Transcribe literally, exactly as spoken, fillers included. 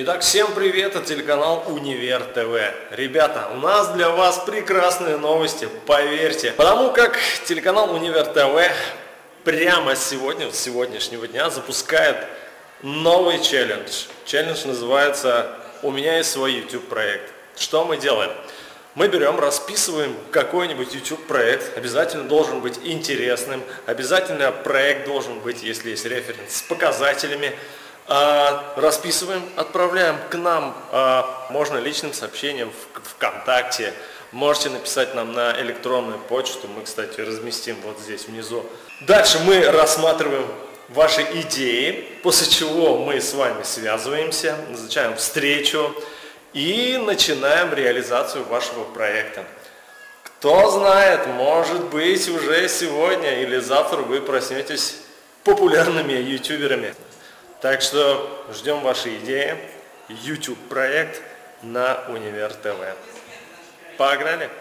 Итак, всем привет, это телеканал Универ ТВ. Ребята, у нас для вас прекрасные новости, поверьте. Потому как телеканал Универ ТВ прямо сегодня, с сегодняшнего дня, запускает новый челлендж. Челлендж называется «У меня есть свой YouTube проект». Что мы делаем? Мы берем, расписываем какой-нибудь YouTube проект, обязательно должен быть интересным, обязательно проект должен быть, если есть референс, с показателями. Расписываем, отправляем к нам, можно личным сообщением в ВКонтакте, можете написать нам на электронную почту, мы, кстати, разместим вот здесь внизу. Дальше мы рассматриваем ваши идеи, после чего мы с вами связываемся, назначаем встречу и начинаем реализацию вашего проекта. Кто знает, может быть, уже сегодня или завтра вы проснетесь популярными ютуберами. Так что ждем ваши идеи. YouTube проект на Универ ТВ. Погнали!